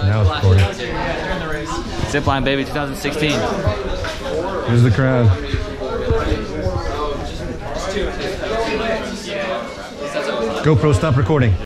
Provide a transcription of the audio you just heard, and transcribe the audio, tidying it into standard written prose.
now it's recording. Zipline, baby, 2016. Here's the crowd. GoPro, stop recording.